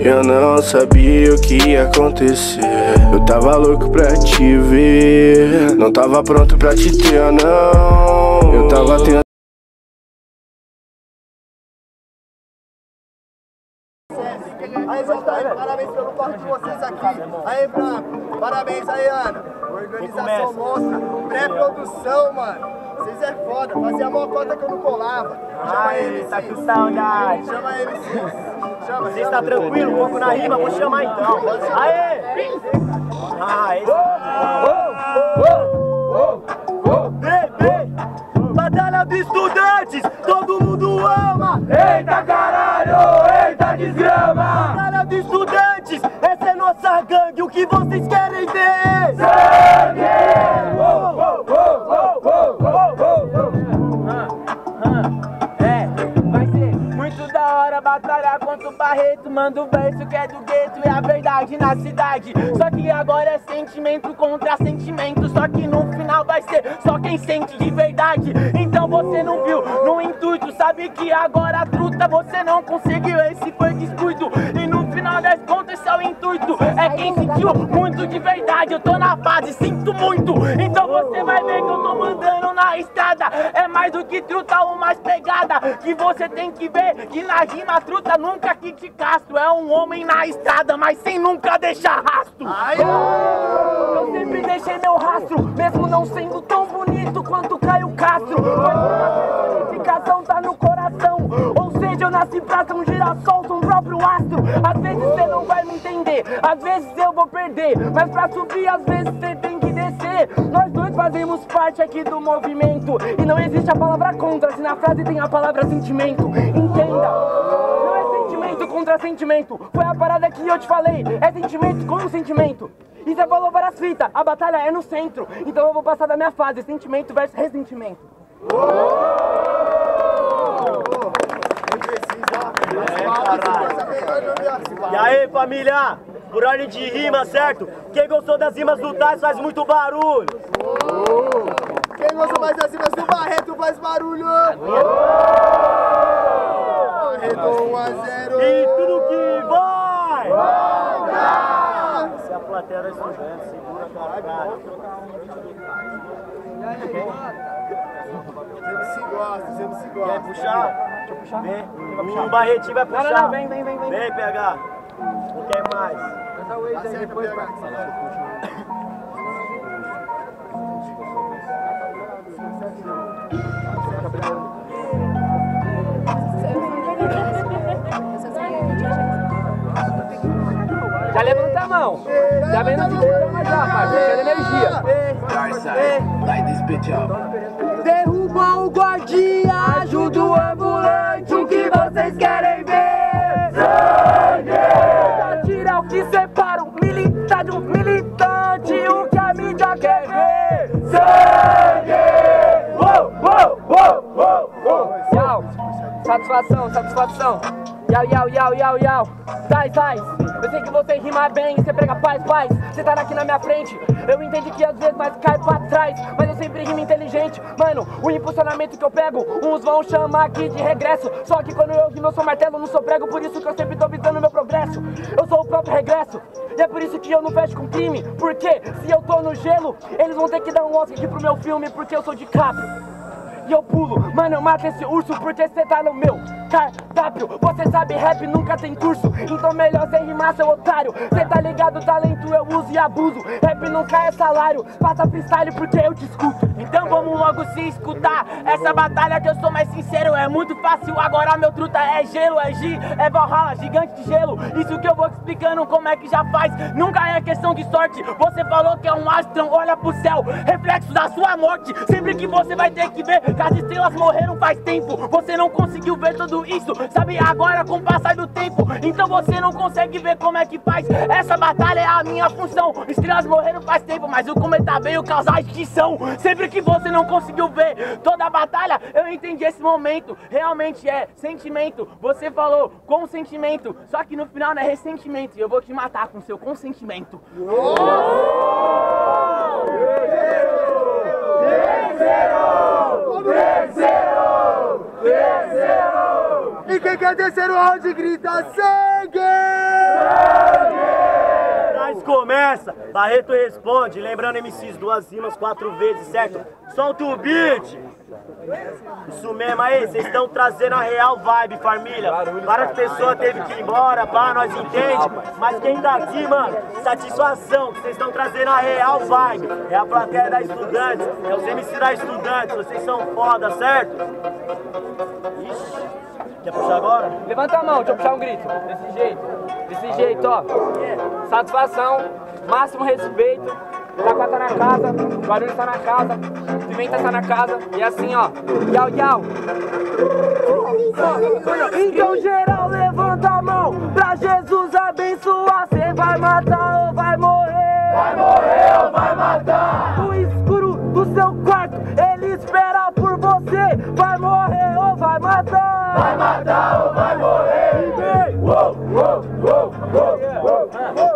Eu não sabia o que ia acontecer. Eu tava louco pra te ver, não tava pronto pra te ter, não. Eu tava tentando. Aí, parabéns pelo corre de vocês aqui. Aí, Branco, parabéns aí, Ana. Organização monstra, pré-produção, mano. Vocês é foda, fazia a maior cota que eu não colava. Chama aí, tá com saudade. Chama aí, MC. Chama, você está tranquilo? Um pouco na rima, vou chamar então. Aê! Bebê! Batalha dos estudantes, todo mundo ama! Eita caralho, eita desgrama! Batalha dos estudantes, essa é nossa gangue, o que vocês querem ver? Sangue! Vai ser muito da hora batalhar contra o Barreto. Manda o verso que é do gueto, é a verdade na cidade. Só que agora é sentimento contra sentimento. Só que no final vai ser só quem sente de verdade. Então você não viu no intuito, sabe que agora a truta você não conseguiu. Esse foi descuido e no final das contas esse é o intuito. É quem sentiu muito de verdade. Eu tô na fase, sinto muito. Então você vai ver que eu tô mandando na estrada. É mais do que truta ou mais pegada. Que você tem que ver que na rima truta nunca que te castro. É um homem na estrada, mas sem nunca deixar rastro. Eu sempre deixei meu rastro, mesmo não sendo tão bonito quanto Caio Castro. Mas a personificação tá no coração. Ou seja, eu nasci pra ser um girassol, sou um próprio astro. Às vezes você não vai me entender, às vezes eu vou perder. Mas pra subir, às vezes você tem que descer. Nós dois fazemos parte aqui do movimento. E não existe a palavra contra, se na frase tem a palavra sentimento. Entenda, não é sentimento contra sentimento. Foi a parada que eu te falei, é sentimento com sentimento. E você falou várias fitas, a batalha é no centro. Então eu vou passar da minha fase, sentimento versus ressentimento. E aí, família? Por ordem de rima, certo? Quem gostou das rimas do Tais faz muito barulho. Quem gostou mais das rimas do Barreto faz barulho. Barreto 1 a 0. E tudo que vai! Volta! Se a plateia era estudante, segura a cara. Sempre se gosta, sempre se gosta. Quer puxar? Deixa eu puxar. Vem, o Barretinho vai puxar. Não, vem. Vem, PH. Não quer mais. Essa Waze aí depois, Já levanta a mão. Já vem no sistema já, parceiro. Quero energia. Derruba o guardia, ajuda o ambulante. O que vocês querem ver? Sangue! Tira o que separa o militar do militante. O que a mídia quer ver? Sangue! Yau. Satisfação. Yau. Tais. Eu sei que você rima bem, você prega paz. Você tá aqui na minha frente. Eu entendi que às vezes nós cai pra trás, mas eu sempre rimo inteligente. Mano, o impulsionamento que eu pego, uns vão chamar aqui de regresso. Só que quando eu rimo eu sou martelo, não sou prego. Por isso que eu sempre tô visando meu progresso. Eu sou o próprio regresso. E é por isso que eu não fecho com crime. Porque se eu tô no gelo, eles vão ter que dar um Oscar aqui pro meu filme. Porque eu sou de cabra e eu pulo, mano, eu mato esse urso porque cê tá no meu cardápio. Você sabe, rap nunca tem curso, então melhor sem rimar, seu otário. Cê tá ligado, talento eu uso e abuso. Rap nunca é salário, passa freestyle porque eu te escuto. Então vamos logo se escutar. Essa batalha que eu sou mais sincero é muito fácil. Agora meu truta é gelo, é G, é Valhalla, gigante de gelo. Isso que eu vou te explicando como é que já faz. Nunca é questão de sorte. Você falou que é um astro, olha pro céu, reflexo da sua morte. Sempre que você vai ter que ver que as estrelas morreram faz tempo. Você não conseguiu ver tudo isso, sabe agora com o passar do tempo. Então você não consegue ver como é que faz. Essa batalha é a minha função. Estrelas morreram faz tempo, mas o cometa veio causar extinção. Sempre que você não conseguiu ver toda a batalha, eu entendi esse momento. Realmente é sentimento. Você falou consentimento, só que no final não é ressentimento. E eu vou te matar com seu consentimento. E quem quer terceiro round grita sangue! Nós começa, Barreto responde, lembrando MCs 2 rimas 4 vezes, certo? Solta o beat! Isso mesmo aí, vocês estão trazendo a real vibe, família. Várias pessoas teve que ir embora, pá, nós entende. Mas quem tá aqui, mano, satisfação, que vocês estão trazendo a real vibe. É a plateia da Estudantes, é os MC da Estudantes, vocês são foda, certo? Ixi, quer puxar agora? Levanta a mão, deixa eu puxar um grito. Desse jeito, ó. Satisfação, máximo respeito. Taquá tá na casa, Guarulhos tá na casa, Pimenta tá na casa, e assim ó, yau yau. Então geral levanta a mão, pra Jesus abençoar. Cê vai matar ou vai morrer? Vai morrer ou vai matar? No escuro do seu quarto, ele espera por você. Vai morrer ou vai matar? Vai matar ou vai morrer? E vem! Uou, uou, uou, uou, uou.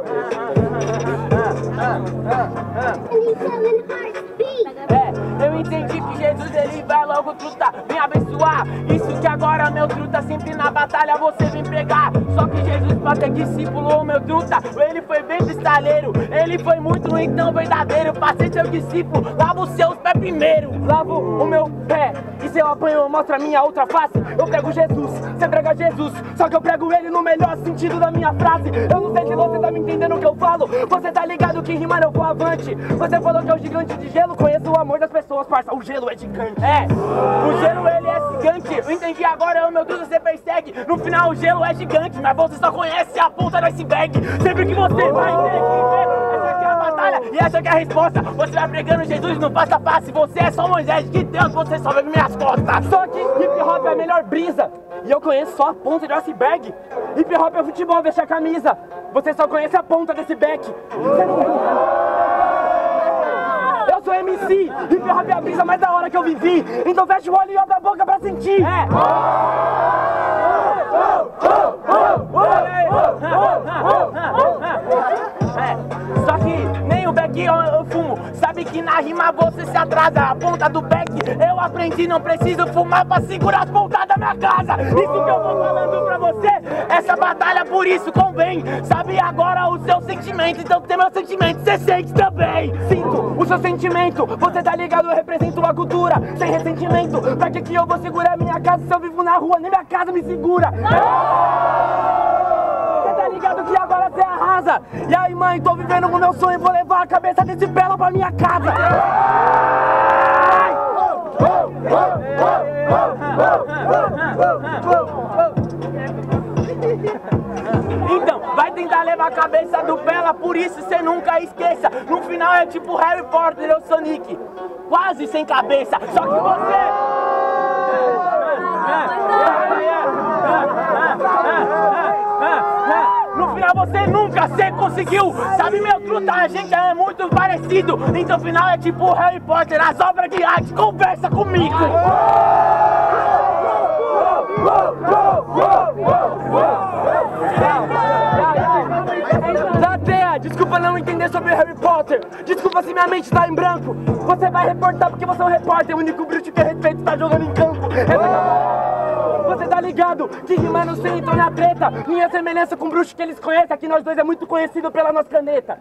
Eu entendi que Jesus ele vai logo truta, vem abençoar. Isso que agora meu truta, sempre na batalha você vem pregar. Só que Jesus pra ter discípulo, meu truta, ele foi bem cristaleiro, ele foi muito então verdadeiro. Pra ser seu discípulo, lava os seus pés primeiro. Lavo o meu pé, e se eu apanho, mostra a minha outra face. Eu prego Jesus, você prega Jesus, só que eu prego ele no melhor sentido da minha frase. Eu não sei se você tá me entendendo o que eu falo. Você tá ligado que rimar eu vou avante. Você falou que é o gigante de gelo, conheço o amor das pessoas, parça, o gelo é gigante. É, o gelo ele é gigante. Eu entendi agora, meu Deus, você persegue. No final o gelo é gigante, mas você só conhece a ponta do iceberg. Sempre que você vai ter que ver, essa aqui é a batalha e essa aqui é a resposta. Você vai pregando Jesus no passo a passo. Você é só Moisés de Deus, você só vê minhas costas. Só que hip hop é a melhor brisa, e eu conheço só a ponta do iceberg. Hip hop é futebol, veste a camisa. Você só conhece a ponta desse back. Eu sou MC, hip hop é a brisa mais da hora que eu vivi. Então fecha o olho e abre a boca pra sentir. Só que nem o back eu fumo. Sabe que na rima você se atrasa. A ponta do back eu aprendi, não preciso fumar pra segurar as pontas da minha casa. Isso que eu vou falando pra você, essa batalha por isso convém. Sabe agora o seu sentimento, então tem meu sentimento, você sente também. Sinto o seu sentimento, você tá ligado, eu represento a cultura. Sem ressentimento, pra que eu vou segurar minha casa se eu vivo na rua, nem minha casa me segura. Você tá ligado que agora você arrasa. E aí mãe, tô vivendo o meu sonho, vou levar a cabeça desse belo pra minha casa. Então, vai tentar levar a cabeça do Bela, por isso cê nunca esqueça. No final é tipo Harry Potter ou Sonic, quase sem cabeça. Só que você... No final você nunca conseguiu. Sabe meu truta, a gente é muito parecido. Então no final é tipo Harry Potter, as obras de arte, conversa comigo. Plateia, desculpa não entender sobre Harry Potter. Desculpa se minha mente tá em branco. Você vai reportar porque você é um repórter. O único bruxo que respeito tá jogando em campo. Você tá ligado que rimar no centro entrou na treta. Minha semelhança com o bruxo que eles conhecem. Aqui nós dois é muito conhecido pela nossa caneta.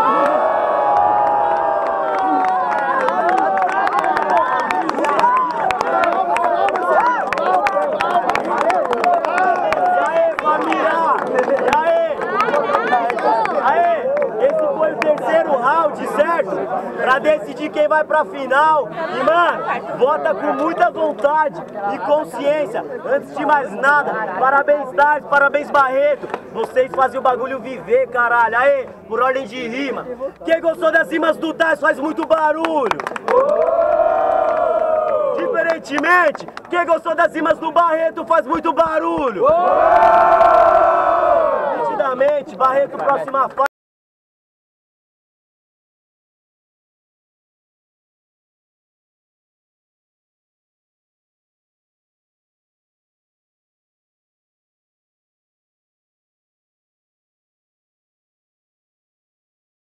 Certo? Pra decidir quem vai pra final. E mano, vota com muita vontade e consciência. Antes de mais nada, parabéns Tars, parabéns Barreto. Vocês fazem o bagulho viver, caralho. Aê, por ordem de rima. Quem gostou das rimas do Tars faz muito barulho. Diferentemente, quem gostou das rimas do Barreto faz muito barulho. Nitidamente, Barreto, próxima fase.